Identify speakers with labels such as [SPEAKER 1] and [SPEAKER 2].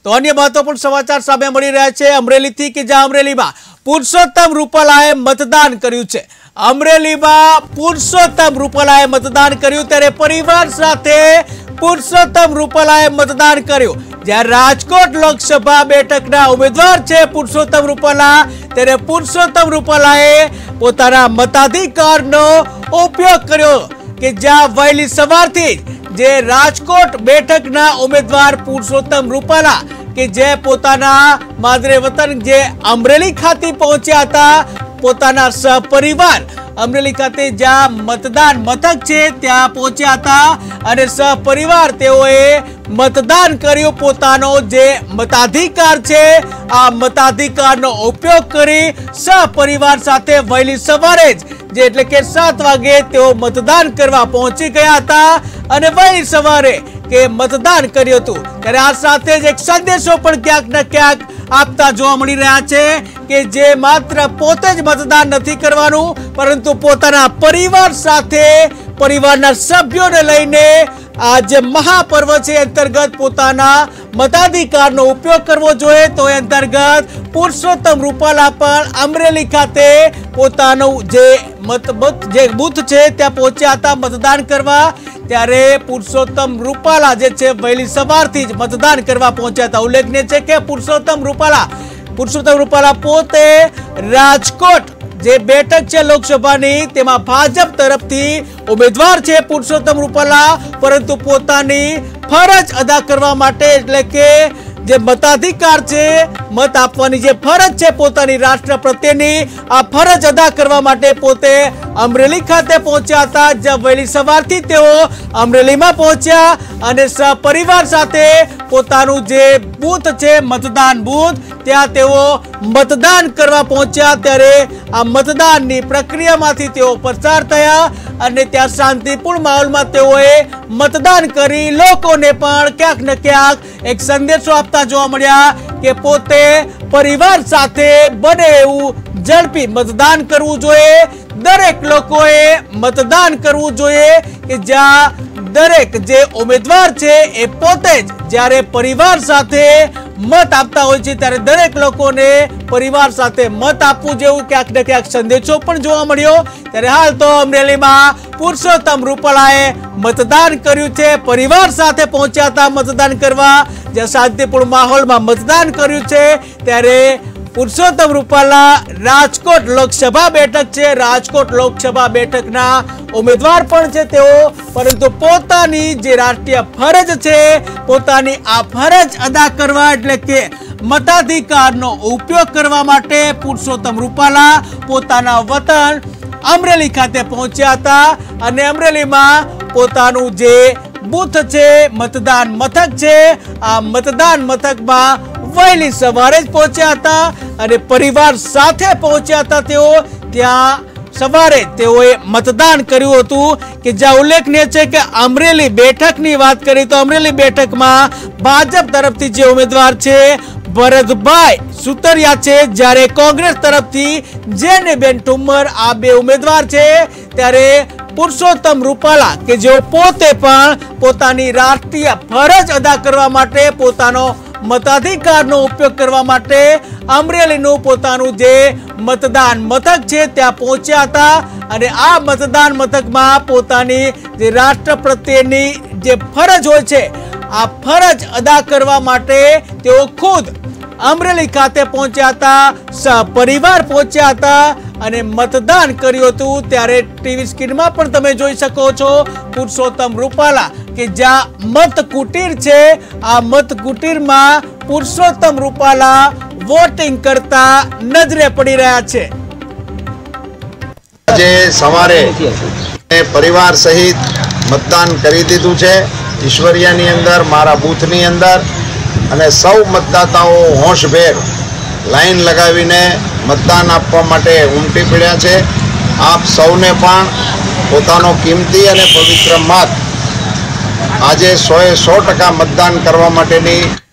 [SPEAKER 1] तो अन्य महत्वपूर्ण समाचार सामे मळी रह्या छे अमरेलीथी के ज्यां अमरेलीमां पुरुषोत्तम रूपालाए मतदान कर्युं छे। अमरेलीमां पुरुषोत्तम रूपालाए मतदान कर्युं त्यारे परिवार साथे पुरुषोत्तम रूपालाए मतदान कर्युं। ज्यां राजकोट लोकसभा बेठकना उम्मीदवार छे पुरुषोत्तम रूपाला त्यारे पुरुषोत्तम रूपालाए पोताना मताधिकारनो उपयोग कर्यो के ज्यां वहेली सवारथी जे राजकोट बेठकना उम्मीदवार पुरुषोत्तम रूपाला के जे पोताना मादरे वतन जे अमरेली खाते पहुंच्या था पोताना सहपरिवार अमरेली खाते ज्यां मतदान मथक छे त्यां पहुंच्या था अने सहपरिवार तेओए मतदान कर्यो। पोतानो जे मताधिकार छे आ मताधिकारनो उपयोग करी सहपरिवार साथे वहेली सवारे जे एटले के 7 वागे तेओ मतदान करवा पहुंची गया था अने वहेली सवारे के मतदान कर्युं हतुं। त्यारे आ साथे ज एक संदेशो पण क्यांक ने क्यांक आपता जोवा मळी रह्या छे के जे मात्र पोते ज मतदान नथी करवानुं परंतु पोताना परिवार साथे परिवारना सभ्योने लईने आज महापर्व छे अंतर्गत पोताना मताधिकारनो उपयोग करवो जोईए। तो ए अंतर्गत पुरुषोत्तम रूपाला पण अमरेली खाते पोतानो जे बूथ छे त्यां पहोंच्या हता मतदान करवा। त्यारे पुरुषोत्तम रूपाला जे छे वहेली सवारथी ज मतदान करवा पहोंच्या हता। उल्लेखनीय छे के पुरुषोत्तम रूपाला पोते राजकोट जे बेठक छे लोकसभानी तेमां भाजप तरफथी उम्मीदवार छे पुरुषोत्तम रूपाला परंतु पोतानी फरज अदा करवा माटे एटले के जे मताधिकार छे मत आपवानी जे फरज छे पोतानी राष्ट्र प्रत्येनी आ फरज अदा करवा माटे पोते अमरेली खाते पहोंच्या हता। जब वहेली सवारथी तेओ अमरेलीमां पहोंच्या अने सहपरिवार साथे पोतानुं जे बूथ छे मतदान बूथ त्यां तेओ मतदान करवा पहोंच्या। त्यारे आ मतदाननी प्रक्रियामांथी तेओ पसार थया अने त्यां शांतिपूर्ण माहोलमां तेओए मतदान करी लोकोने पण क्यांक ने क्यांक एक संदेशो आपता जोवा मळ्या के पोते परिवार साथे बने एवुं झड़पी मतदान करवुं जोईए। दरेक लोकोए मतदान करवुं जोईए के ज्यां दरेक जे उम्मीदवार छे ए पोते ज ज्यारे परिवार साथे मत आपता होय छे त्यारे दरेक लोकोने परिवार साथे मत आपवुं जेवुं क्यांक ने क्यांक संदेशो पण जोवा मळ्यो। त्यारे हाल तो अमरेलीमां पुरुषोत्तम रूपालाए मतदान कर्युं छे। परिवार साथे पहोंच्या हता मतदान करवा ज्यां शांतिपूर्ण माहोलमां मतदान कर्युं छे। त्यारे पुरुषोत्तम रूपाला राजकोट लोकसभा बेठक छे राजकोट लोकसभा बेठकना उम्मीदवार पण छे तेओ परंतु पोतानी जे राष्ट्रीय फरज छे पोतानी आ फरज अदा करवा एटले के मताधिकारनो उपयोग करवा माटे पुरुषोत्तम रूपाला पोताना वतन अमरेली खाते पहोंच्या हता अने अमरेलीमां पोतानुं जे बूथ छे मतदान मथक छे आ मतदान मथकमां वहेली सवारे ज पहोंच्या हता अने परिवार साथे पहोंच्या हता। तेओ त्यां सवारे तेओए मतदान कर्युं हतुं के ज्यां उल्लेखनीय छे के अमरेली बेठकनी वात करी तो अमरेली बेठकमां भाजप तरफथी जे उम्मीदवार छे भरतभाई सुतरिया छे ज्यारे कांग्रेस तरफथी जेनेबेन ठुम्मर आ बे उम्मीदवार छे। त्यारे पुरुषोत्तम रूपाला के जो पोते पण पोतानी राष्ट्रीय फरज अदा करवा माटे पोतानो मताधिकारनो उपयोग करवा माटे अमरेलीनुं पोतानुं जे मतदान मथक छे त्यां पहोंच्या हता अने आ मतदान मथकमां पोतानी जे राष्ट्र प्रत्येनी जे फरज होय छे आ फरज अदा करवा माटे तेओ खुद अमरेली खाते पहोंच्या हता सहपरिवार पहोंच्या हता अने मतदान कर्युं हतुं। त्यारे टीवी स्क्रीनमां पण तमे जोई शको छो पुरुषोत्तम रूपाला के ज्यां मत कुटीर छे आ मत कुटीरमां पुरुषोत्तम रूपाला वोटिंग करता नजरे पड़ी रह्या छे।
[SPEAKER 2] આજે સવારે પરિવાર સહિત મતદાન કરી દીધું છે ઈશ્વરિયાની અંદર મારા બૂથની અંદર અને સૌ મતદાતાઓ હોશભેર લાઈન લગાવીને મતદાન આપવા માટે ઉમટી પડ્યા છે। આપ સૌને પણ પોતાનો કિંમતી અને પવિત્ર મત આજે 100% મતદાન કરવા માટેની